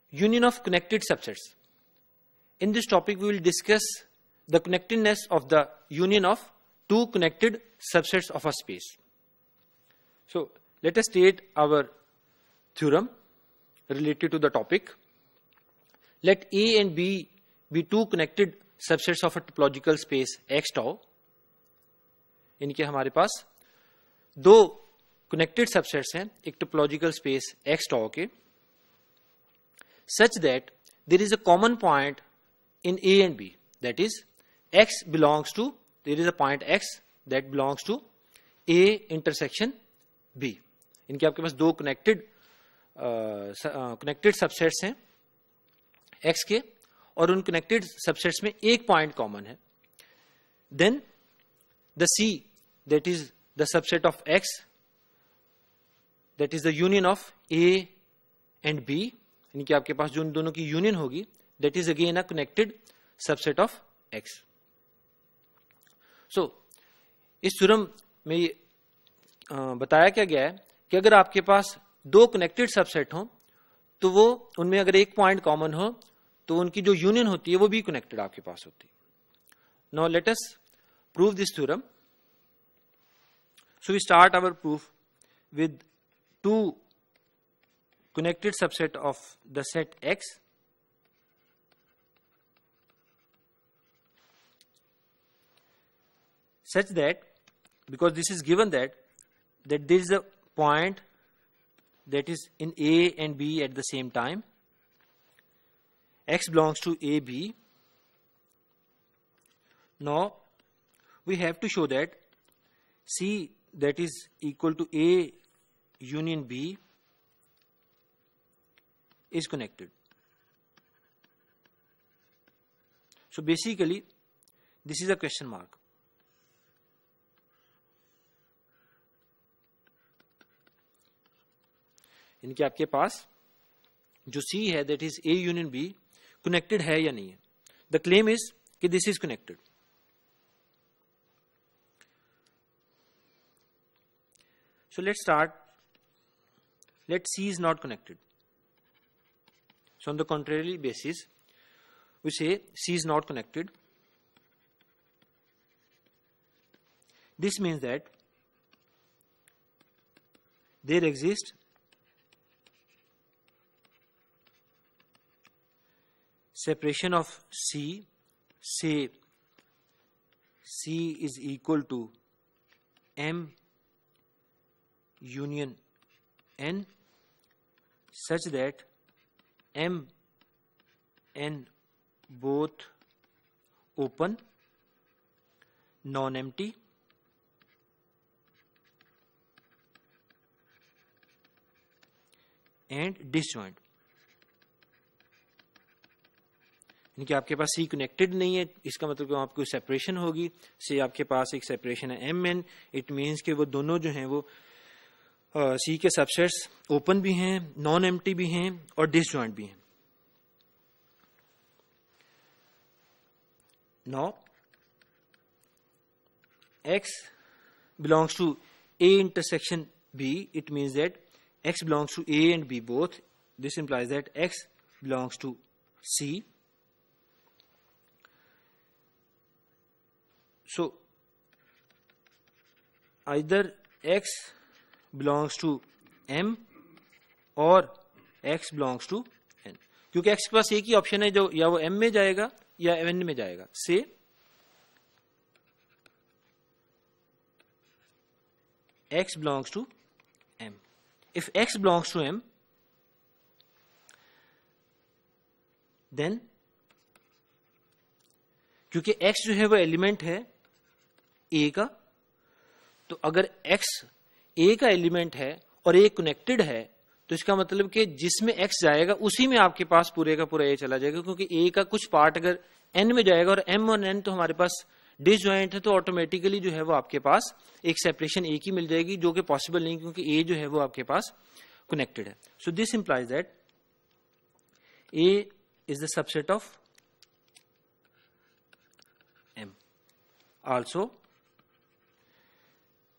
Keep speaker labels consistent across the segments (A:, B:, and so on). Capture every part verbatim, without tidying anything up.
A: union of connected subsets. In this topic, we will discuss the connectedness of the union of two connected subsets of a space. So, let us state our theorem related to the topic. Let A and B be two connected subsets of a topological space X tau. इनके हमारे पास दो connected subsets हैं एक topological space X tau के, such that there is a common point in A and B, that is X belongs to, there is a point X that belongs to A intersection B. इनके आपके पास दो connected uh, connected subsets हैं X के, और उन connected subsets में एक point common है. Then the C, that is the subset of X, that is the union of A and B, इनके आपके पास जो उन दोनों की union होगी, that is again a connected subset of X. So, इस थ्योरम में ये बताया क्या गया है कि अगर आपके पास दो connected subset हों तो वो उनमें अगर एक point common हो तो उनकी जो union होती है वो भी connected आपके पास होती है. Now let us prove this theorem. So we start our proof with two connected subset of the set X. Such that, because this is given that, that there is a point that is in A and B at the same time. X belongs to A, B. Now, we have to show that C, that is equal to A union B, is connected. So basically, this is a question mark. इनके आपके पास जो C है, that is A union B, connected है या नहीं है. The claim is कि this is connected. So let's start. Let C is not connected. So on the contrary basis, we say C is not connected. This means that there exists separation of C, say C is equal to M union N, such that M, N both open, non-empty, and disjoint. इनके आपके पास C connected नहीं है, इसका मतलब कि वहां आपको separation होगी. से आपके पास एक सेपरेशन है M N, इट मीन्स कि वो दोनों जो हैं वो सी uh, के सबसेट्स ओपन भी हैं, नॉन एम्प्टी भी हैं और डिसजॉइंट भी हैं. Now X belongs to A intersection B, it means that X belongs to A and B both. This implies that X belongs to C. So either X belongs to M और X belongs to N, क्योंकि X के पास एक ही option है जो या वो M में जाएगा या N में जाएगा. से X belongs to M. If X belongs to M, then क्योंकि X जो है वो एलिमेंट है A का, तो अगर X A का एलिमेंट है और A कनेक्टेड है तो इसका मतलब कि जिसमें X जाएगा उसी में आपके पास पूरे का पूरा A चला जाएगा, क्योंकि A का कुछ पार्ट अगर N में जाएगा और M और N तो हमारे पास डिसजॉइंट है, तो ऑटोमेटिकली जो है वो आपके पास एक सेपरेशन A की मिल जाएगी, जो कि पॉसिबल नहीं क्योंकि A जो है वो आपके पास कनेक्टेड है. So this implies that A is the subset of M. Also,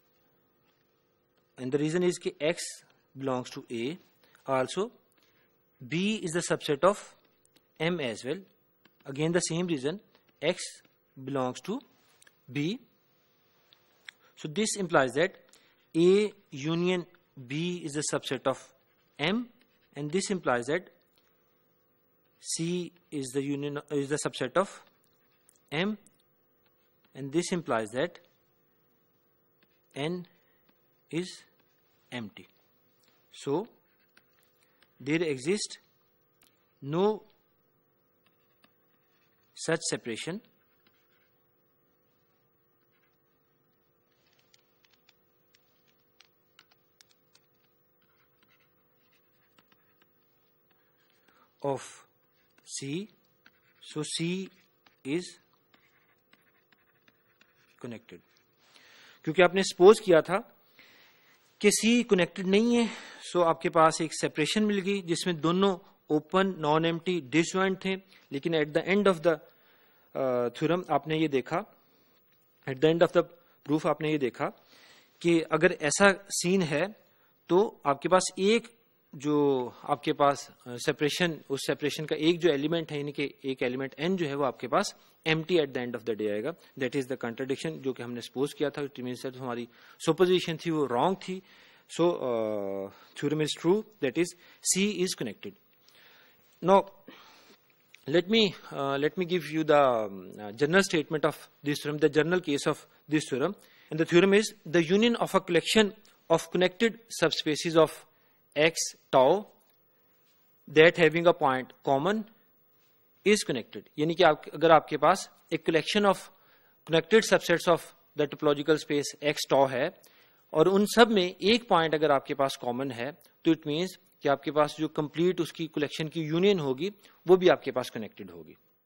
A: and the reason is कि X belongs to A. Also, B is the subset of M as well. Again the same reason, X belongs to B. So this implies that A union B is a subset of M, and this implies that C is the union is the subset of M, and this implies that N is empty. So there exists no such separation of C. So C is connected. क्योंकि आपने suppose किया था कि C connected नहीं है, सो आपके पास एक separation मिल गई जिसमें दोनों ओपन नॉन एम्प्टी डिसजॉइंट थे, लेकिन at the end of the theorem आपने ये देखा, at the end of the proof आपने ये देखा कि अगर ऐसा सीन है तो आपके पास एक जो आपके पास सेपरेशन uh, उस सेपरेशन का एक जो एलिमेंट है, यानी कि एक एलिमेंट n जो है वो आपके पास empty at the end of the day आएगा. दैट इज द कंट्राडिक्शन जो कि हमने सपोज किया था. इट मींस दैट हमारी सुपोजिशन थी वो रॉन्ग थी. So theorem is true, that is C is connected. Now let me uh, let me give you the uh, general statement of this theorem, the general case of this theorem. And the theorem is the union of a collection of connected subspaces of X tau that having a point common is connected. यानी कि आप अगर आपके पास एक collection of connected subsets of the topological space X tau है और उन सब में एक पॉइंट अगर आपके पास कॉमन है, तो इट मीन्स कि आपके पास जो कंप्लीट उसकी कलेक्शन की यूनियन होगी वो भी आपके पास कनेक्टेड होगी.